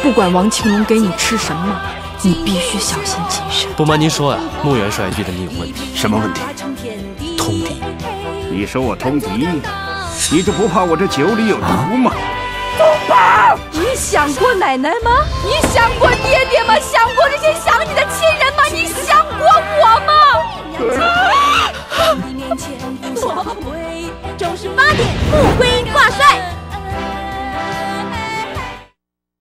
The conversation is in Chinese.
不管王庆龙给你吃什么，你必须小心谨慎。 不瞒您说呀，穆元帅觉得你有问题。 什么问题？ 通敌。 你说我通敌？你就不怕我这酒里有毒吗？ 东宝，你想过奶奶吗？你想过爹爹吗？想过这些想你的亲人吗？你想过我吗？周8点，不归挂帅。